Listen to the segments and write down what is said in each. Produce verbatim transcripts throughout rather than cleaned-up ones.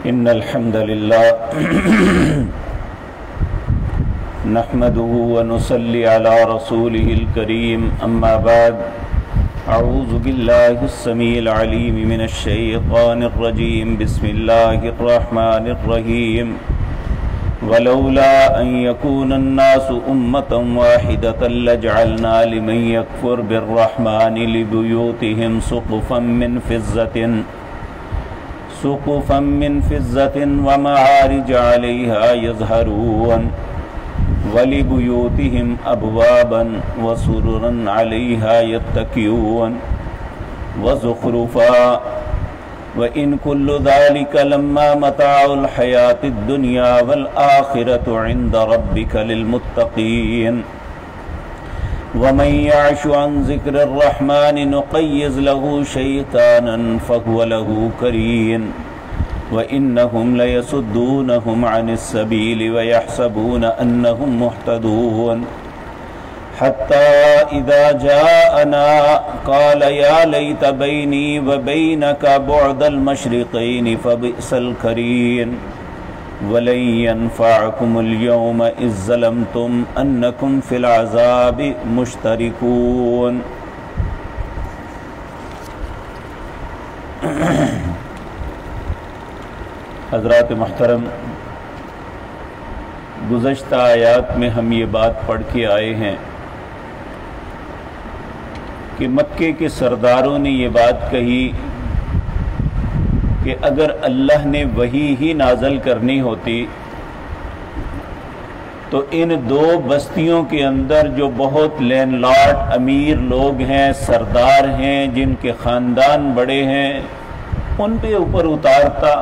إن الحمد لله نحمده ونصلي على رسوله الكريم أما بعد أعوذ بالله السميع العليم من الشيطان الرجيم بسم الله الرحمن الرحيم ولولا أن يكون الناس أمة واحدة لجعلنا لمن يكفر بالرحمن لبيوتهم سقفا من فضة سقفا من فضة ومعارج عليها يظهرون ولبيوتهم أبوابا وسررا عليها يتكئون وزخرفا وإن كل ذلك لما متاع الحياة الدنيا والآخرة عند ربك للمتقين ومن يعش عن ذكر الرحمن نقيض له شيطانا فهو له قرين وإنهم ليصدونهم عن السبيل ويحسبون أنهم مهتدون حتى إذا جاءنا قال يا ليت بيني وبينك بعد المشرقين فبئس القرين ولن ينفعكم اليوم إذ ظلمتم أنكم في العذاب مشتركون. حضرات محترم، گزشتہ آیات میں ہم یہ بات پڑھ کے آئے ہیں کہ مکے کے سرداروں نے یہ بات کہی کہ اگر اللہ نے وحی ہی نازل کرنی ہوتی تو ان دو بستیوں کے اندر جو بہت لینڈ لارڈ امیر لوگ ہیں، سردار ہیں، جن کے خاندان بڑے ہیں، ان پہ اوپر اتارتا.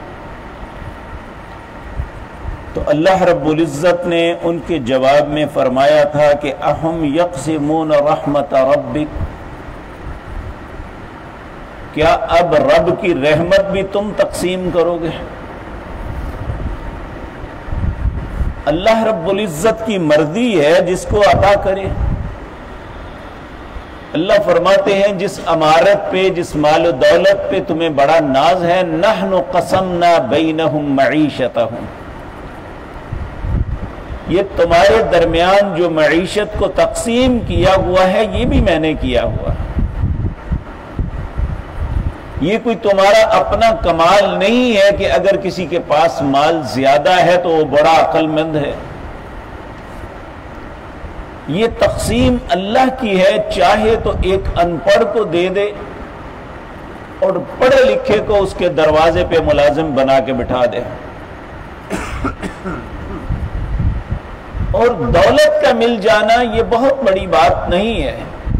تو اللہ رب العزت نے ان کے جواب میں فرمایا تھا کہ اہم یقسمون رحمت ربک، کیا اب رب کی رحمت بھی تم تقسیم کرو گے؟ اللہ رب العزت کی مرضی ہے جس کو عطا کرے. اللہ فرماتے ہیں جس امارت پہ، جس مال و دولت پہ تمہیں بڑا ناز ہے، نحن قسمنا بینہم معیشتہم، یہ تمہارے درمیان جو معیشت کو تقسیم کیا ہوا ہے یہ بھی میں نے کیا ہوا ہے. یہ کوئی تمہارا اپنا کمال نہیں ہے کہ اگر کسی کے پاس مال زیادہ ہے تو وہ بڑا عقل مند ہے. یہ تقسیم اللہ کی ہے، چاہے تو ایک ان پڑھ کو دے دے اور پڑھے لکھے کو اس کے دروازے پہ ملازم بنا کے بٹھا دے. اور دولت کا مل جانا یہ بہت بڑی بات نہیں ہے.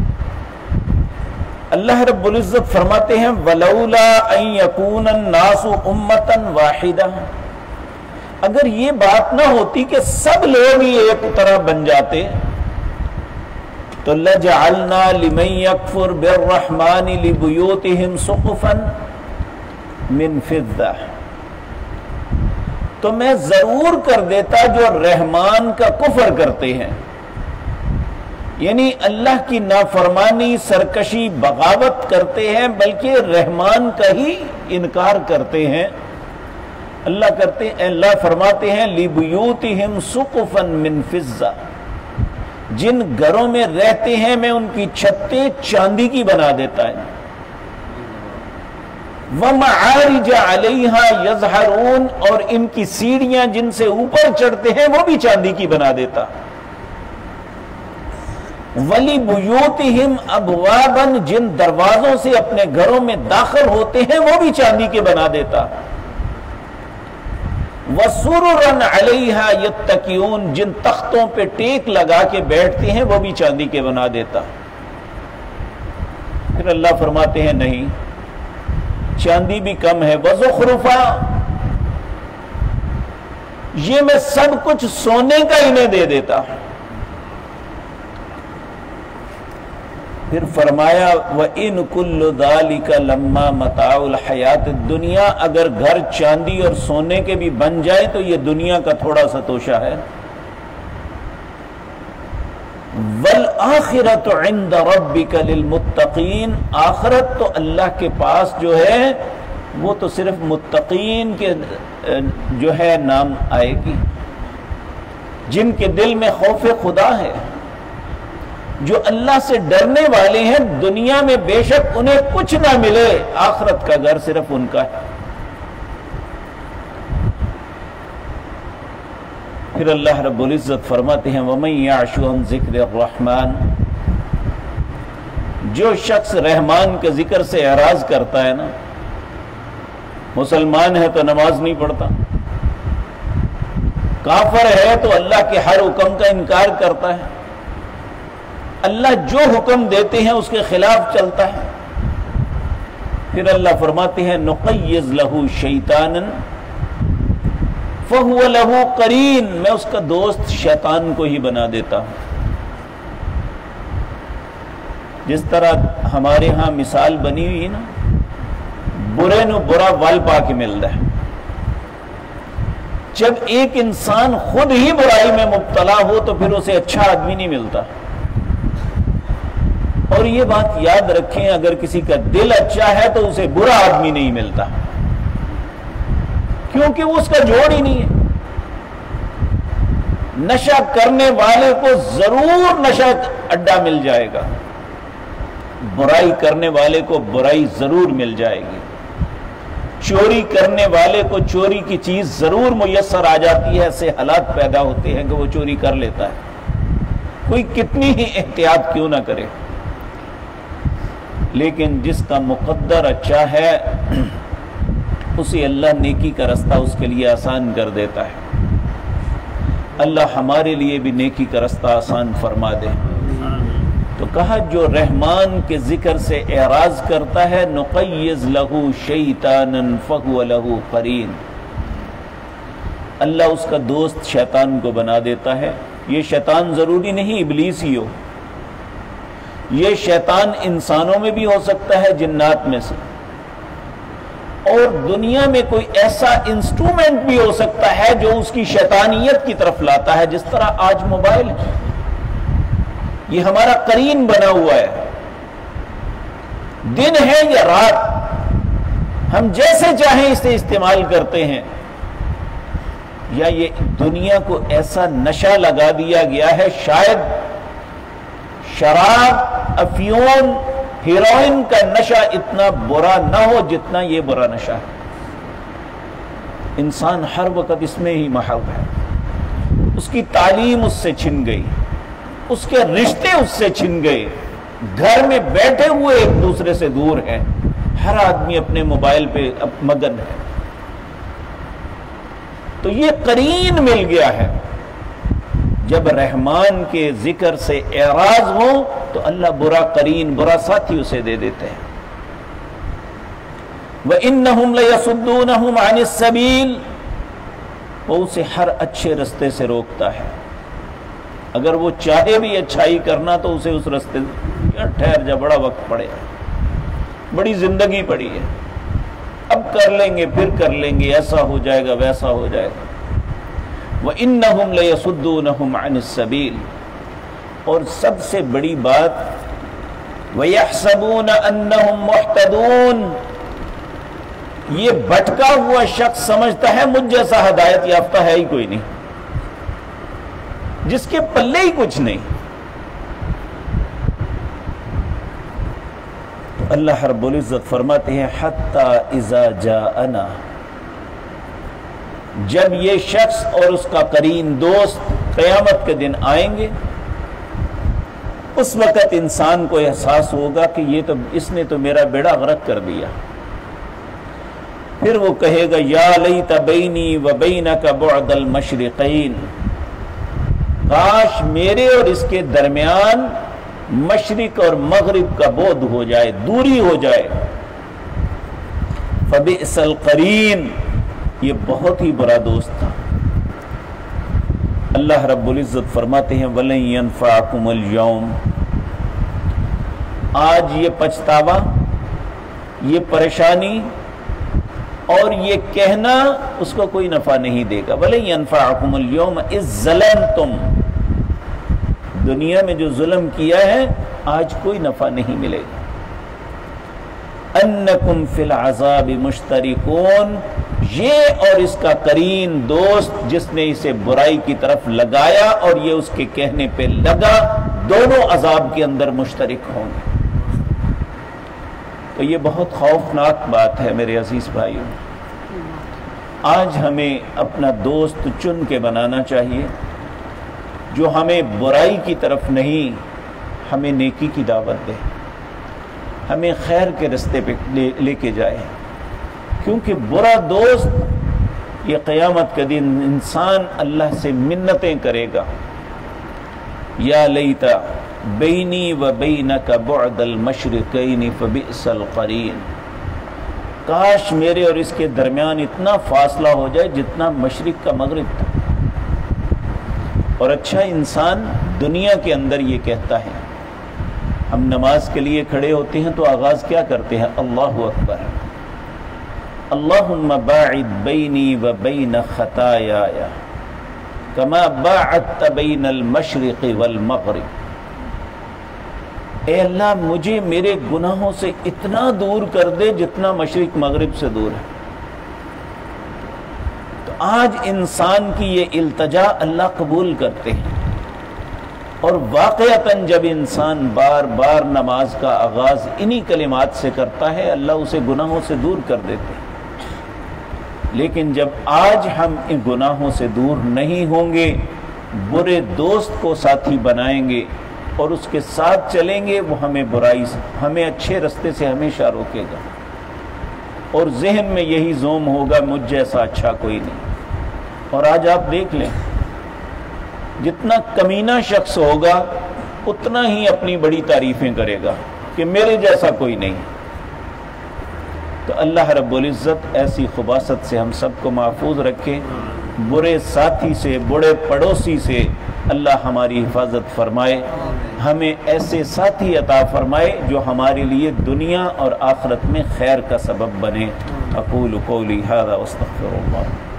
اللہ رب العزت فرماتے ہیں وَلَوْلَا أَن يَكُونَ النَّاسُ أُمَّةً وَاحِدَةً، اگر یہ بات نہ ہوتی کہ سب لوگ ہی ایک طرح بن جاتے تو لَجَعَلْنَا لِمَن يَكْفُرْ بِالرَّحْمَنِ لِبُيُوتِهِمْ سُقُفًا مِّن فِضَّةٍ، تو میں ضرور کر دیتا جو رحمان کا کفر کرتے ہیں، یعنی اللہ کی نافرمانی، سرکشی، بغاوت کرتے ہیں، بلکہ رحمان کا ہی انکار کرتے ہیں. اللہ کرتے اللہ فرماتے ہیں لِبُيُوتِهِمْ سُقُفًا مِّن فِضَّةٍ، جن گھروں میں رہتے ہیں میں ان کی چھتیں چاندی کی بنا دیتا ہے. وَمَعَارِجَ عَلَيْهَا يَظْهَرُونَ، اور ان کی سیڑھیاں جن سے اوپر چڑھتے ہیں وہ بھی چاندی کی بنا دیتا. وَلِبُيُوتِهِمْ أَبْوَابًا، جن دروازوں سے اپنے گھروں میں داخل ہوتے ہیں وہ بھی چاندی کے بنا دیتا. وَسُرُرًا عَلَيْهَا يَتَّكِئُونَ، جن تختوں پہ ٹیک لگا کے بیٹھتے ہیں وہ بھی چاندی کے بنا دیتا. پھر اللہ فرماتے ہیں نہیں، چاندی بھی کم ہے. وَزُخْرُفًا، یہ میں سب کچھ سونے کا انہیں دے دیتا. پھر فرمایا وَإِن كُلُّ ذَلِكَ لَمَّا مَتَاعُ الْحَيَاةِ الدُّنْيَا، اگر گھر چاندی اور سونے کے بھی بن جائے تو یہ دنیا کا تھوڑا سا توشہ ہے. وَالْآخِرَةُ عِنْدَ رَبِّكَ لِلْمُتَّقِينَ، آخرت تو اللہ کے پاس جو ہے وہ تو صرف متقین کے جو ہے نام آئے گی، جن کے دل میں خوف خدا ہے، جو اللہ سے ڈرنے والے ہیں۔ دنیا میں بے شک انہیں کچھ نہ ملے، آخرت کا گھر صرف ان کا ہے۔ پھر اللہ رب العزت فرماتے ہیں وَمَن يَعْشُ عَن ذِكْرِ الرَّحْمَنِ، جو شخص رحمان کے ذکر سے اعراض کرتا ہے نا، مسلمان ہے تو نماز نہیں پڑھتا، کافر ہے تو اللہ کے ہر حکم کا انکار کرتا ہے، اللہ جو حکم دیتے ہیں اس کے خلاف چلتا ہے، پھر اللہ فرماتے ہیں نُقَيِّضْ لَهُ شَيْطَانًا فَهُوَ لَهُ قَرِينٌ، میں اس کا دوست شیطان کو ہی بنا دیتا ہوں۔ جس طرح ہمارے ہاں مثال بنی ہوئی نا، برے نو برا ول پا کے ملتا ہے۔ جب ایک انسان خود ہی برائی میں مبتلا ہو تو پھر اسے اچھا آدمی نہیں ملتا۔ اور یہ بات یاد رکھیں، اگر کسی کا دل اچھا ہے تو اسے برا آدمی نہیں ملتا، کیونکہ وہ اس کا جوڑ ہی نہیں ہے۔ نشہ کرنے والے کو ضرور نشہ اڈا مل جائے گا، برائی کرنے والے کو برائی ضرور مل جائے گی، چوری کرنے والے کو چوری کی چیز ضرور میسر آ جاتی ہے، ایسے حالات پیدا ہوتے ہیں کہ وہ چوری کر لیتا ہے، کوئی کتنی ہی احتیاط کیوں نہ کرے۔ لیکن جس کا مقدر اچھا ہے اسے اللہ نیکی کا رستہ اس کے لیے آسان کر دیتا ہے۔ اللہ ہمارے لیے بھی نیکی کا رستہ آسان فرما دے۔ تو کہا جو رحمان کے ذکر سے اعراض کرتا ہے نقیض لہو شیطانا فہو لہو قرین، اللہ اس کا دوست شیطان کو بنا دیتا ہے۔ یہ شیطان ضروری نہیں ابلیس ہی ہو، یہ شیطان انسانوں میں بھی ہو سکتا ہے، جنات میں سے، اور دنیا میں کوئی ایسا انسٹرومنٹ بھی ہو سکتا ہے جو اس کی شیطانیت کی طرف لاتا ہے، جس طرح آج موبائل ہے، یہ ہمارا قرین بنا ہوا ہے، دن ہے یا رات ہم جیسے چاہیں اسے استعمال کرتے ہیں۔ یا یہ دنیا کو ایسا نشہ لگا دیا گیا ہے، شاید شراب، افیون، ہیروئن کا نشہ اتنا برا نہ ہو جتنا یہ برا نشہ ہے۔ انسان ہر وقت اس میں ہی محو ہے، اس کی تعلیم اس سے چھن گئی، اس کے رشتے اس سے چھن گئے، گھر میں بیٹھے ہوئے ایک دوسرے سے دور ہیں، ہر آدمی اپنے موبائل پہ مگن ہے۔ تو یہ قرین مل گیا ہے۔ جب رحمان کے ذکر سے اعراض ہو تو اللہ برا قرین، برا ساتھی اسے دے دیتے ہیں۔ وَإِنَّهُمْ لَيَصُدُّونَهُمْ عَنِ السَّبِيلِ، وہ اسے ہر اچھے رستے سے روکتا ہے۔ اگر وہ چاہے بھی اچھائی کرنا تو اسے اس رستے سے ٹھہر جا، بڑا وقت پڑے، بڑی زندگی پڑی ہے، اب کر لیں گے پھر کر لیں گے، ایسا ہو جائے گا ویسا ہو جائے گا۔ وَإِنَّهُمْ لَيَصُدُّونَهُمْ عَنِ السَّبِيلِ، اور سب سے بڑی بات وَيَحْسَبُونَ أَنَّهُمْ مُحْتَدُونَ، یہ بھٹکا ہوا شخص سمجھتا ہے مجھ جیسا ہدایت یافتہ ہے ہی کوئی نہیں، جس کے پلے ہی کچھ نہیں۔ تو اللہ رب العزت فرماتے ہیں حَتَّى إِذَا جَاءَنَا، جب یہ شخص اور اس کا قرین دوست قیامت کے دن آئیں گے، اس وقت انسان کو احساس ہوگا کہ یہ تو اس نے تو میرا بیڑا غرق کر دیا۔ پھر وہ کہے گا یا لیت بینی و بینک بعد المشرقین، کاش میرے اور اس کے درمیان مشرق اور مغرب کا بعد ہو جائے، دوری ہو جائے۔ فبئس القرین، یہ بہت ہی برا دوست تھا۔ اللہ رب العزت فرماتے ہیں وَلَن يَنفَعَكُمُ الْيَوْمَ، آج یہ پچھتاوا، یہ پریشانی اور یہ کہنا اس کو کوئی نفع نہیں دے گا۔ وَلَن يَنفَعَكُمُ الْيَوْمَ إِذ ظَلَمْتُمْ، دنیا میں جو ظلم کیا ہے آج کوئی نفع نہیں ملے گا۔ انکم فی العذاب مشترکون، یہ اور اس کا قرین دوست جس نے اسے برائی کی طرف لگایا اور یہ اس کے کہنے پہ لگا، دونوں عذاب کے اندر مشترک ہوں گے۔ تو یہ بہت خوفناک بات ہے میرے عزیز بھائیوں۔ آج ہمیں اپنا دوست چن کے بنانا چاہیے جو ہمیں برائی کی طرف نہیں، ہمیں نیکی کی دعوت دے، ہمیں خیر کے رستے پہ لے, لے کے جائے، کیونکہ برا دوست یہ قیامت کے دن انسان اللہ سے منتیں کرے گا، یا لیتا بینی و بینک بعد المشرقین فبئس القرین، کاش میرے اور اس کے درمیان اتنا فاصلہ ہو جائے جتنا مشرق کا مغرب تھا۔ اور اچھا انسان دنیا کے اندر یہ کہتا ہے، ہم نماز کے لیے کھڑے ہوتے ہیں تو آغاز کیا کرتے ہیں؟ اللہ اکبر، اللہم باعد بینی و بین خطایایا کما باعدت بین المشرق والمغرب، اے اللہ مجھے میرے گناہوں سے اتنا دور کر دے جتنا مشرق مغرب سے دور ہے۔ تو آج انسان کی یہ التجا اللہ قبول کرتے ہیں، اور واقعتاً جب انسان بار بار نماز کا آغاز انہی کلمات سے کرتا ہے اللہ اسے گناہوں سے دور کر دیتے ہیں۔ لیکن جب آج ہم ان گناہوں سے دور نہیں ہوں گے، برے دوست کو ساتھی بنائیں گے اور اس کے ساتھ چلیں گے، وہ ہمیں برائی سے، ہمیں اچھے رستے سے ہمیشہ روکے گا، اور ذہن میں یہی زوم ہوگا مجھ جیسا اچھا کوئی نہیں۔ اور آج آپ دیکھ لیں، جتنا کمینہ شخص ہوگا اتنا ہی اپنی بڑی تعریفیں کرے گا کہ میرے جیسا کوئی نہیں۔ تو اللہ رب العزت ایسی خباثت سے ہم سب کو محفوظ رکھے، برے ساتھی سے، برے پڑوسی سے اللہ ہماری حفاظت فرمائے، ہمیں ایسے ساتھی عطا فرمائے جو ہمارے لیے دنیا اور آخرت میں خیر کا سبب بنے۔ اقول قولی ھذا واستغفر اللہ۔